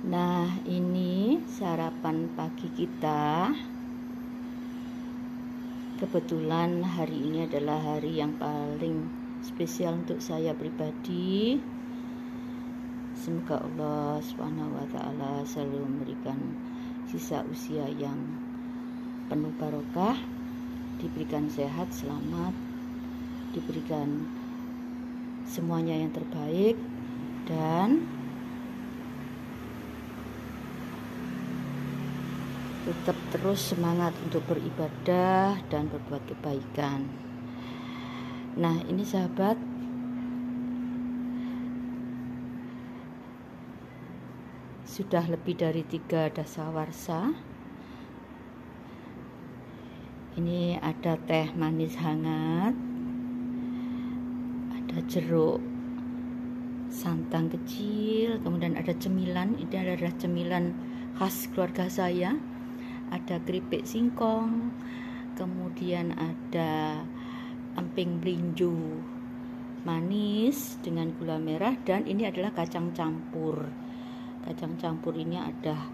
Nah, ini sarapan pagi kita. Kebetulan hari ini adalah hari yang paling spesial untuk saya pribadi. Semoga Allah SWT selalu memberikan sisa usia yang penuh barokah, diberikan sehat, selamat, diberikan semuanya yang terbaik, dan tetap terus semangat untuk beribadah dan berbuat kebaikan. Nah, ini sahabat, sudah lebih dari 3 dasawarsa. Ini ada teh manis hangat, ada jeruk santang kecil, kemudian ada cemilan. Ini adalah cemilan khas keluarga saya. Ada keripik singkong, kemudian ada emping melinjo manis dengan gula merah, dan ini adalah kacang campur. Kacang campur ini ada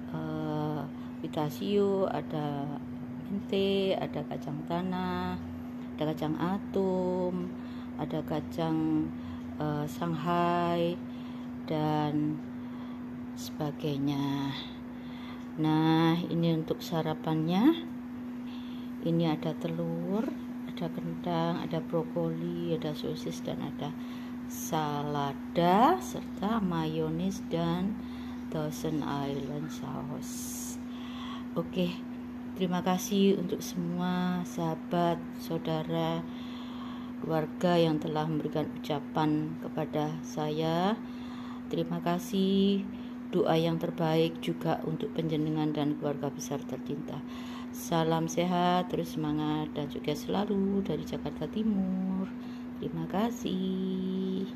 pitasio, ada mente, ada kacang tanah, ada kacang atum, ada kacang Shanghai, dan sebagainya. Nah, ini untuk sarapannya. Ini ada telur, ada kentang, ada brokoli, ada sosis, dan ada salada serta mayones dan Thousand Island sauce. Oke, terima kasih untuk semua sahabat, saudara, keluarga yang telah memberikan ucapan kepada saya. Terima kasih. Doa yang terbaik juga untuk panjenengan dan keluarga besar tercinta. Salam sehat, terus semangat, dan juga selalu dari Jakarta Timur. Terima kasih.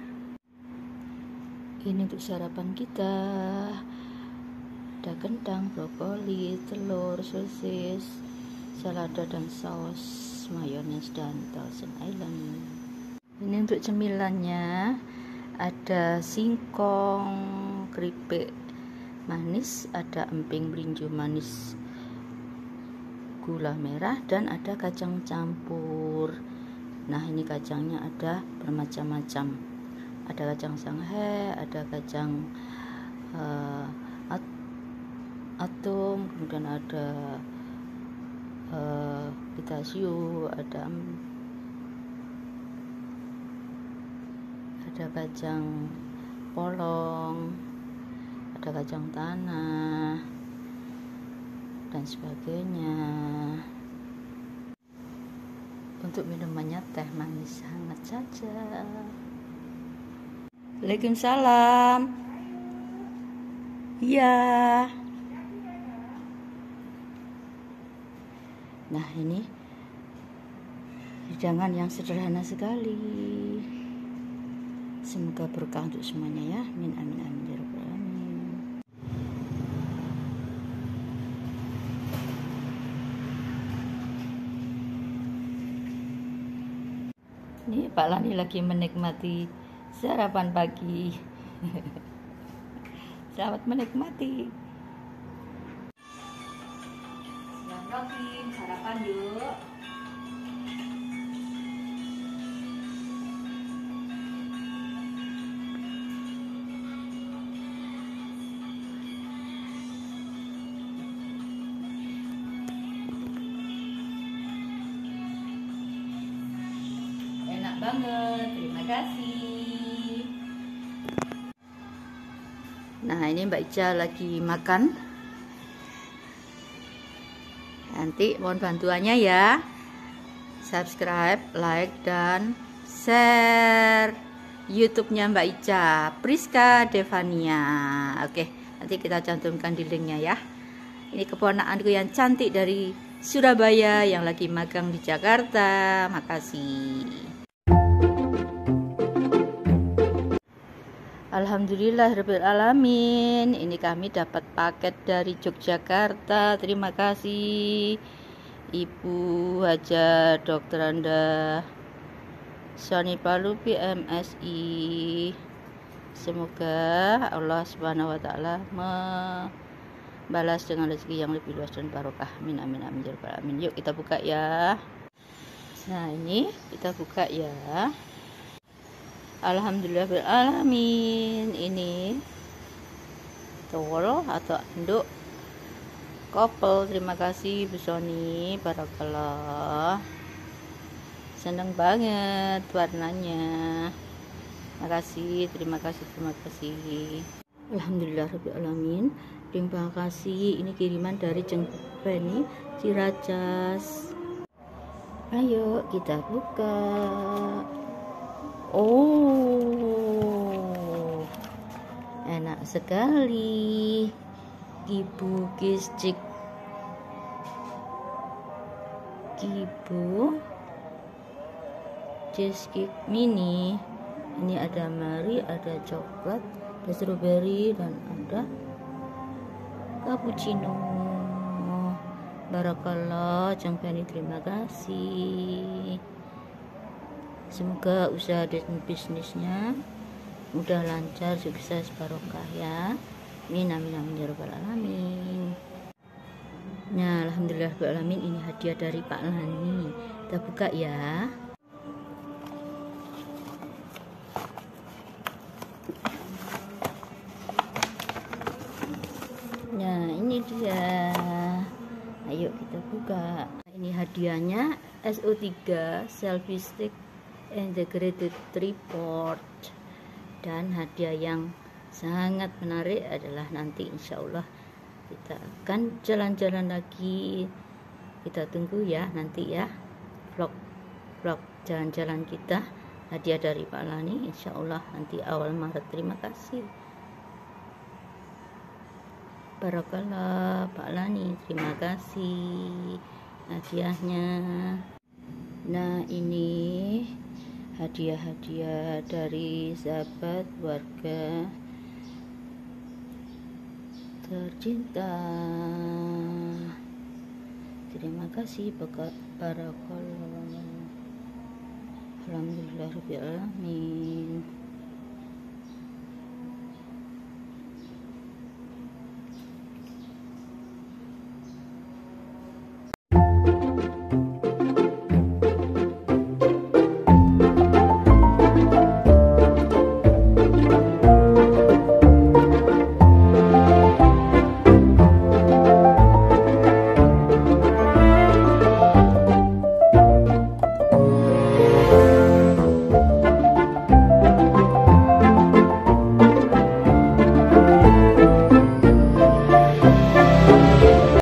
Ini untuk sarapan kita. Ada kentang, brokoli, telur, sosis, salada dan saus, mayones, dan Thousand Island. Ini untuk cemilannya. Ada singkong, keripik manis, ada emping melinjo manis gula merah, dan ada kacang campur. Nah, ini kacangnya ada bermacam-macam. Ada kacang Shanghai, ada kacang atum, kemudian ada pitasio, ada kacang polong, ada kacang tanah, dan sebagainya. Untuk minumannya teh manis hangat saja. Waalaikumsalam. Iya. Nah, ini hidangan yang sederhana sekali. Semoga berkah untuk semuanya ya. Amin amin amin ya rabbal alamin. Ini Pak Lani lagi menikmati sarapan pagi. Selamat menikmati. Selamat pagi, sarapan yuk. Enak banget, terima kasih. Nah, ini Mbak Ica lagi makan. Nanti mohon bantuannya ya. Subscribe, like, dan share YouTube-nya Mbak Ica, Priska Devania. Oke, nanti kita cantumkan di linknya ya. Ini keponakanku yang cantik dari Surabaya yang lagi magang di Jakarta. Makasih. Alhamdulillah alamin. Ini kami dapat paket dari Yogyakarta. Terima kasih Ibu Haja Dr. Anda Sani Palu PMSI Semoga Allah Subhanahu wa taala membalas dengan rezeki yang lebih luas dan barokah. Amin amin amin ya rabbal alamin. Yuk kita buka ya. Nah, ini kita buka ya. Alhamdulillahirabbil alamin. Ini towel atau anduk couple. Terima kasih Bu Sony, barakallah. Seneng banget warnanya. Terima kasih. Alhamdulillahirabbil alamin. Terima kasih. Ini kiriman dari Jeng Penny Ciracas. Ayo kita buka. Oh, enak sekali. Kibu Kiscik Kibu cheesecake mini. Ini ada mari, ada coklat, ada strawberry, dan ada cappuccino. Barakallah Jeng Penny, terima kasih. Semoga usaha dan bisnisnya mudah lancar, sukses, barokah ya. Amin amin amin ya rabbal alamin. Nah, alhamdulillah rabbil alamin, ini hadiah dari Pak Lani. Kita buka ya. Nah, ini dia. Ayo kita buka. Ini hadiahnya SO3 selfie stick integrated tripod. Dan hadiah yang sangat menarik adalah nanti insya Allah kita akan jalan-jalan lagi. Kita tunggu ya nanti ya, vlog jalan-jalan kita. Hadiah dari Pak Lani insya Allah nanti awal Maret. Terima kasih, barakallah Pak Lani, terima kasih hadiahnya. Nah, ini hadiah-hadiah dari sahabat warga tercinta. Terima kasih barakallah. Alhamdulillahirabbil alamin.